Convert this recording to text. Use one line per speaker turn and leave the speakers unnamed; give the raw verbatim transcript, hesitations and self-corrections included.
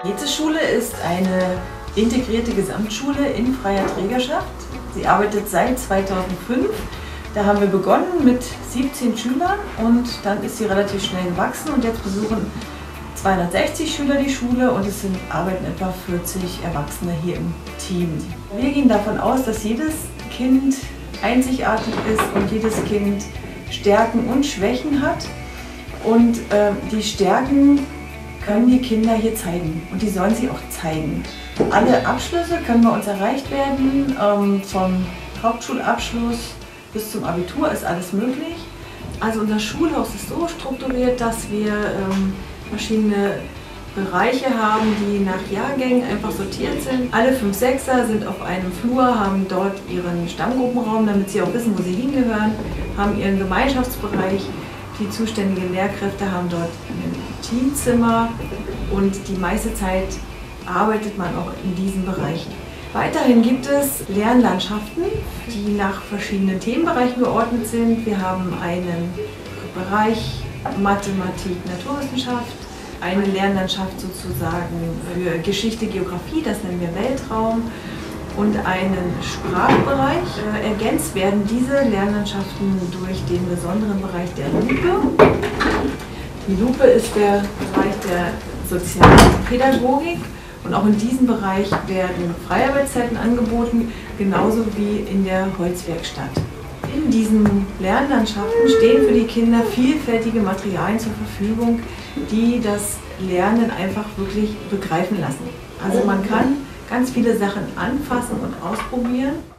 Jeze-Schule ist eine integrierte Gesamtschule in freier Trägerschaft. Sie arbeitet seit zweitausendfünf. Da haben wir begonnen mit siebzehn Schülern und dann ist sie relativ schnell gewachsen und jetzt besuchen zweihundertsechzig Schüler die Schule und es sind, arbeiten etwa vierzig Erwachsene hier im Team. Wir gehen davon aus, dass jedes Kind einzigartig ist und jedes Kind Stärken und Schwächen hat und äh, die Stärken können die Kinder hier zeigen und die sollen sie auch zeigen. Alle Abschlüsse können bei uns erreicht werden, ähm, vom Hauptschulabschluss bis zum Abitur ist alles möglich. Also unser Schulhaus ist so strukturiert, dass wir ähm, verschiedene Bereiche haben, die nach Jahrgängen einfach sortiert sind. Alle fünf Sechser sind auf einem Flur, haben dort ihren Stammgruppenraum, damit sie auch wissen, wo sie hingehören, haben ihren Gemeinschaftsbereich. Die zuständigen Lehrkräfte haben dort ein Teamzimmer und die meiste Zeit arbeitet man auch in diesen Bereichen. Weiterhin gibt es Lernlandschaften, die nach verschiedenen Themenbereichen geordnet sind. Wir haben einen Bereich Mathematik, Naturwissenschaft, eine Lernlandschaft sozusagen für Geschichte, Geografie, das nennen wir Weltraum, und einen Sprachbereich. Äh, ergänzt werden diese Lernlandschaften durch den besonderen Bereich der Lupe. Die Lupe ist der Bereich der Sozialpädagogik. Und auch in diesem Bereich werden Freiarbeitszeiten angeboten, genauso wie in der Holzwerkstatt. In diesen Lernlandschaften stehen für die Kinder vielfältige Materialien zur Verfügung, die das Lernen einfach wirklich begreifen lassen. Also man kann ganz viele Sachen anfassen und ausprobieren.